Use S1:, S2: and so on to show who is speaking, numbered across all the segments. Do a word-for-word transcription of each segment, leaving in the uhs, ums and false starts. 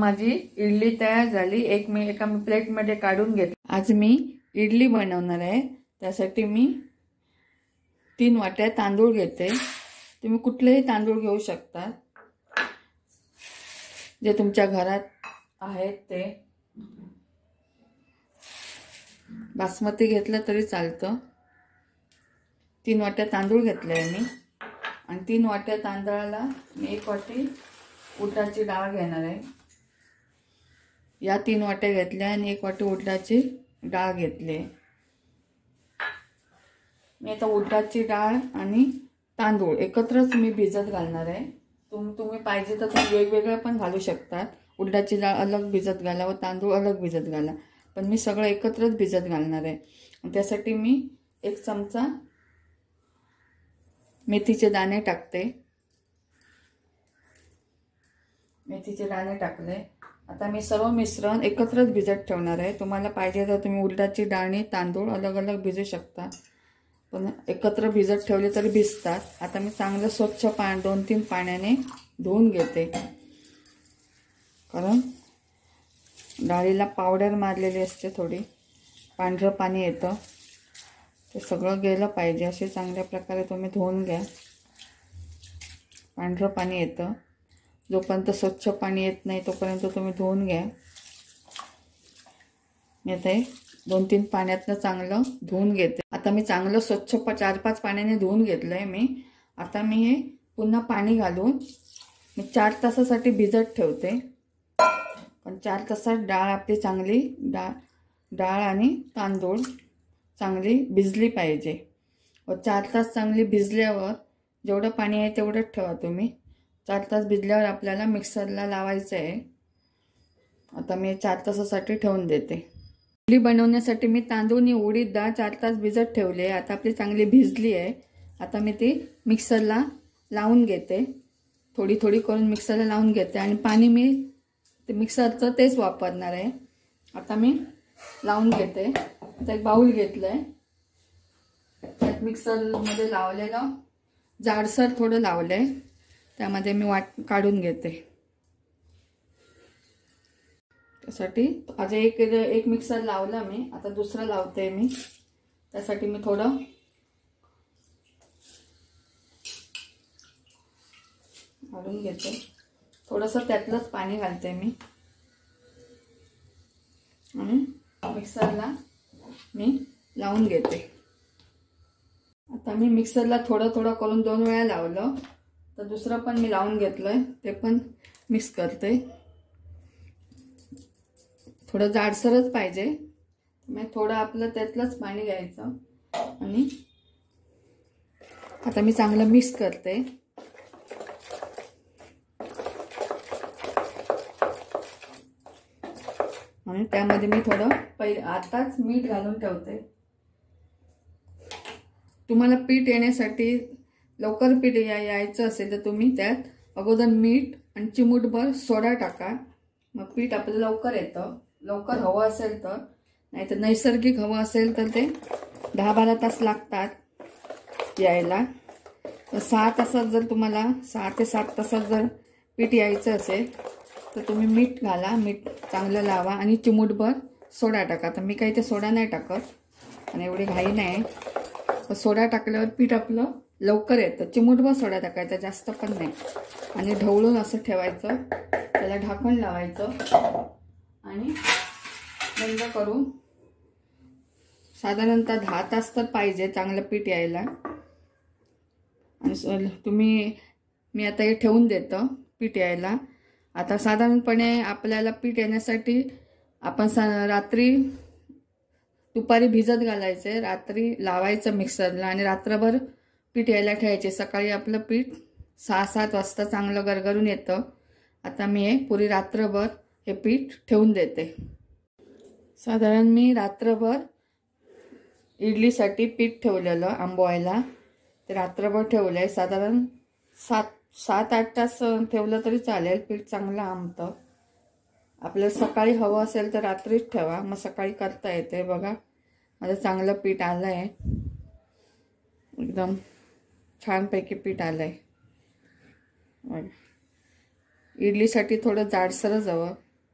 S1: माझी इडली तयार झाली। एक मी एका प्लेट मध्ये काढून घेतली। आज मी इडली बनवणार आहे। त्यासाठी मी तीन वाट्या तांदूळ घेते। तुम्ही कुठलेही तांदूळ घेऊ शकता जे तुमच्या घरात आहेत ते। बासमती घेतलं तरी चालतं। तीन वाट्या तांदूळ घेतले मी आणि तीन वाट्या तांदळाला मी एक वाटी उडदाची डाळ घेणार आहे। या तीन वाट्या घेतल्या आणि एक वाटी उडदाची डाळ घेतली। मी आता उडदाची डाळ आणि तांदूळ एकत्रच मी भिजत घालणार आहे। तुम तुम्ही पाहिजे तर तुम्ही वेगवेगळे पण घालू शकता। उडदाची डाळ अलग भिजत घाला व तांदूळ अलग भिजत घाला, पण मी सगळं एकत्रच भिजत घालणार आहे। त्यासाठी मी एक चमचा मेथीचे दाणे टाकते। मेथीचे दाणे टाकले। आता मी सर्व मिश्रण एकत्रच भिजत ठेवणार आहे। तुम्हाला पाहिजे तर तुम्ही उडदाची डाळ आणि तांदूळ अलग अलग भिजू शकता, पण एकत्र भिजत ठेवले तरी भिजतात। आता मी चांगलं स्वच्छ पाणी दोन तीन पाण्याने धुवून घेते, कारण डाळीला पावडर मारलेली असते, थोडी पांढरं पाणी येतं, ते सगळं गेलं पाहिजे। असे चांगल्या प्रकारे तुम्ही धुवून घ्या। पांढरं पाणी येतं, जोपर्यंत स्वच्छ पाणी येत नाही तोपर्यंत तुम्ही धुवून घ्या। मी आता दोन तीन पाण्यातनं चांगलं धुवून घेते। आता मी चांगलं स्वच्छ चार पाच पाण्याने धुवून घेतलंय मी। आता मी हे पुन्हा पाणी घालून मी चार तासासाठी भिजत ठेवते। पण चार तासात डाळ आपली चांगली डाळ डाळ आणि तांदूळ चांगली भिजली पाहिजे। व चार तास चांगली भिजल्यावर जेवढं पाणी आहे तेवढंच ठेवा तुम्ही। चार तास भिजल्यावर आपल्याला मिक्सरला लावायचं आहे। आता मी चार तासासाठी ठेवून देते। इडली बनवण्यासाठी मी तांदूळ आणि उडीद डाळ चार तास भिजत ठेवले। आता आपली चांगली भिजली आहे। आता मी ती मिक्सरला लावून घेते। थोडी थोडी करून मिक्सरला लावून घेते आणि पाणी मी ते मिक्सरचं तेच वापरणार आहे। आता मी लावून घेते। आता एक बाउल घेतलंय, त्यात मिक्सरमध्ये लावलेलं जाडसर थोडं लावलंय, त्यामध्ये मी वाट काढून घेते। त्यासाठी आज एक एक मिक्सर लावला मी, आता दुसरं लावते मी। त्यासाठी मी थोडं काढून घेते, थोडंसं त्यातलंच पाणी घालते मी आणि मिक्सरला मी लावून घेते। आता मी मिक्सरला थोडं थोडं करून दोन वेळा लावलं, तर दुसरं पण मी लावून घेतलंय, ते पण मिक्स करते। थोडं जाडसरच पाहिजे, मग थोडं आपलं त्यातलंच पाणी घ्यायचं आणि आता मी चांगलं मिक्स करते। आणि त्यामध्ये मी थोडं पहिले आताच मीठ घालून ठेवते। तुम्हाला पीठ येण्यासाठी लवकर पीठ यायचं असेल तर तुम्ही त्यात अगोदर मीठ आणि चिमूटभर सोडा टाका, मग पीठ आपलं लवकर येतं। लवकर हवं असेल तर, नाहीतर नैसर्गिक हवं असेल तर ते दहा बारा तास लागतात यायला। तर सहा तासात जर तुम्हाला सहा ते सात तासात जर पीठ यायचं असेल तर तुम्ही मीठ घाला, मीठ चांगलं लावा आणि चिमूटभर सोडा टाका। तर मी काही ते सोडा नाही टाकत आणि एवढी घाई नाही, तर सोडा टाकल्यावर पीठ आपलं लवकर येतं। चिमूटभर सोडा टाकायचा, जास्त पण नाही, आणि ढवळून असं ठेवायचं, त्याला ढाकण लावायचं आणि बंद करून साधारणतः दहा तास तर पाहिजे चांगलं पीठ यायला। आणि तुम्ही मी आता हे ठेवून देतो पीठ यायला। आता साधारणपणे आपल्याला पीठ येण्यासाठी आपण रात्री दुपारी भिजत घालायचे, रात्री लावायचं मिक्सरला आणि रात्रभर पीठ यायला ठेवायचे। सकाळी आपलं पीठ सहा सात वाजता चांगलं गरगरून येतं। आता मी हे पुरी रात्रभर हे पीठ ठेवून देते। साधारण मी रात्रभर इडलीसाठी पीठ ठेवलेलं आंबवायला, ते रात्रभर ठेवलंय। साधारण सात सात आठ तास ठेवलं तरी चालेल, पीठ चांगलं आंबतं। आपल्याला सकाळी हवं असेल तर रात्रीच ठेवा, मग सकाळी करता येते। बघा माझं चांगलं पीठ आलंय, एकदम छानपैकी पीठ आलंय। इडलीसाठी थोडं जाडसरच हवं,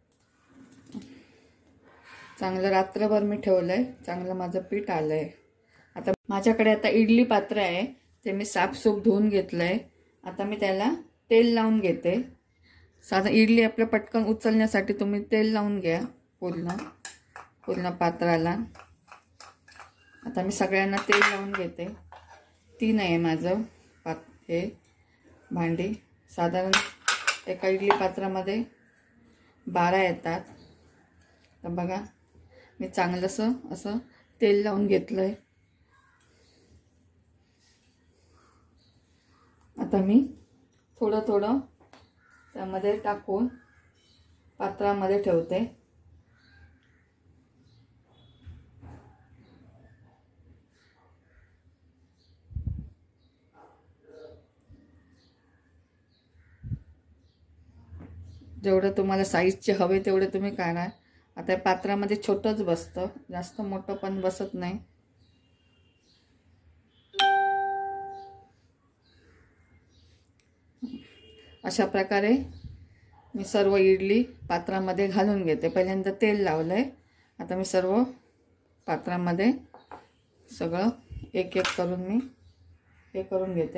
S1: चांगलं रात्रभर मी ठेवलंय, चांगलं माझं पीठ आलंय। आता माझ्याकडे आता इडली पात्र आहे, ते मी साफसूफ धुवून घेतलंय। आता मी त्याला तेल लावून घेते। साधा इडली आपल्या पटकन उचलण्यासाठी तुम्ही तेल लावून घ्या पूर्ण पूर्ण पात्राला। आता मी सगळ्यांना तेल लावून घेते। तीन आहे माझं पात हे भांडी, साधारण एका इडली पात्रामध्ये बारा येतात। तर बघा मी चांगलंसं असं तेल लावून घेतलंय। आता मी थोडं थोडं त्यामध्ये टाकून पात्रामध्ये ठेवते। जेवढं तुम्हाला साईजचे हवे तेवढे तुम्ही काढा। आता या पात्रामध्ये छोटंच बसतं, जास्त मोठं पण बसत नाही। अशा प्रकारे मी सर्व इडली पात्रामध्ये घालून घेते। पहिल्यांदा तेल लावलंय, आता मी सर्व पात्रामध्ये सगळं एक एक करून मी हे करून घेते,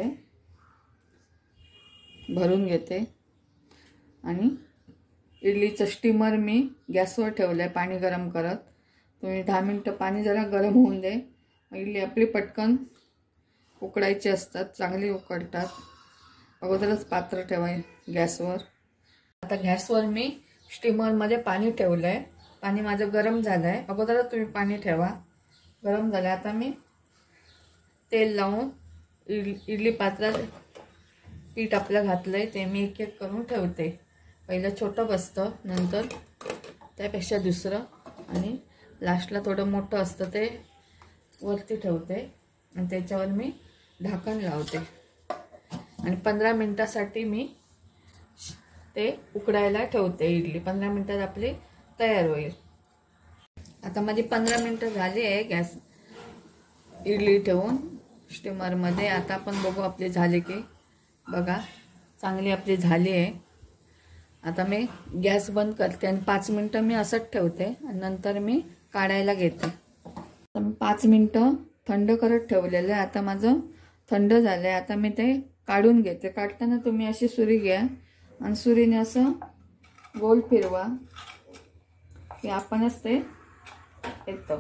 S1: भरून घेते। आणि इडलीचं स्टीमर मी गॅसवर ठेवलंय पाणी गरम करत। तुम्ही दहा मिनटं पाणी जरा गरम होऊन दे, इडली आपली पटकन उकडायची असतात, चांगली उकडतात। अगोदरच पात्र ठेवाय गॅसवर। आता गॅसवर मी स्टीमरमध्ये पाणी ठेवलंय, पाणी माझं गरम झालंय। अगोदरच तुम्ही पाणी ठेवा, गरम झालं। आता मी तेल लावून इड इडली पात्रात पीठ आपलं घातलंय, ते मी एक एक करून ठेवते। पहिलं छोटं बसतं, नंतर त्यापेक्षा दुसरं, आणि लास्टला थोडं मोठं असतं ते वरती ठेवते आणि त्याच्यावर मी ढाकण लावते आणि पंधरा मिनिटासाठी मी ते उकडायला ठेवते। इडली पंधरा मिनिटात आपली तयार होईल। आता माझी पंधरा मिनिटं झाली आहे गॅस इडली ठेवून स्टीमरमध्ये। आता आपण बघू आपली झाली की, बघा चांगली आपली झाली आहे। आता मी गॅस बंद करते आणि पाच मिनिटं मी असंच ठेवते आणि नंतर मी काढायला घेते। तर मी पाच मिनिटं थंड करत ठेवलेलं आहे, आता माझं थंड झालं आहे। आता मी ते काढून घेते। काढताना तुम्ही अशी सुरी घ्या आणि सुरीने असं गोल फिरवा की आपणच ते येतं।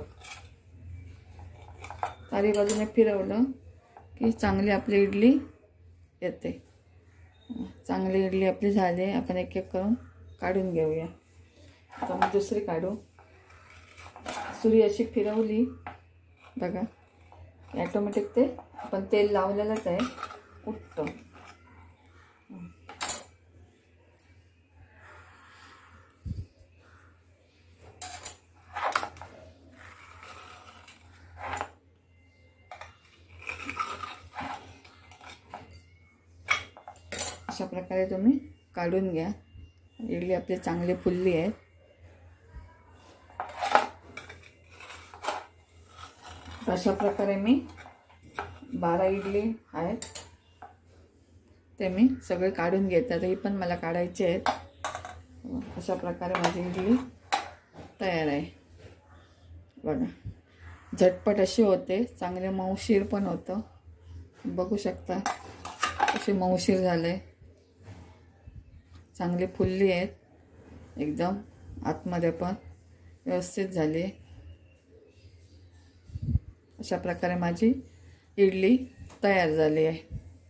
S1: चारी बाजूने फिरवलं की चांगली आपली इडली येते। चांगली इडली आपली झाली आहे, आपण एक एक करून काढून घेऊया। आता मी दुसरी काढू। सुरी अशी फिरवली बघा, ऑटोमॅटिक ते आपण तेल लावलेलंच आहे, उठतं। अशा प्रकारे तुम्ही काढून घ्या। इडली आपली चांगली फुलली आहे। अशा प्रकारे मी बारा इडली आहेत ते मी सगळे काढून घेते। आता ही पण मला काढायची आहेत। अशा प्रकारे माझी इडली तयार आहे बघा। झटपट अशी होते, चांगले मऊशीर पण होतं, बघू शकता अशी मऊशीर झाले, चांगली फुलली आहेत एकदम, आतमध्ये पण व्यवस्थित झाली। अशा प्रकारे माझी इडली तयार झाली आहे।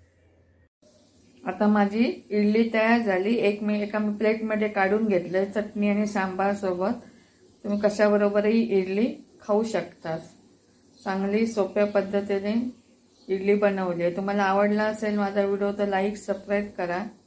S1: आता माझी इडली तयार झाली। एक मी एका मी प्लेटमध्ये काढून घेतले, चटणी आणि सांबार सोबत तुम्ही कशाबरोबरही इडली खाऊ शकता। चांगली सोप्या पद्धतीने इडली बनवली आहे। तुम्हाला आवडला असेल माझा व्हिडिओ तर लाईक सबस्क्राईब करा।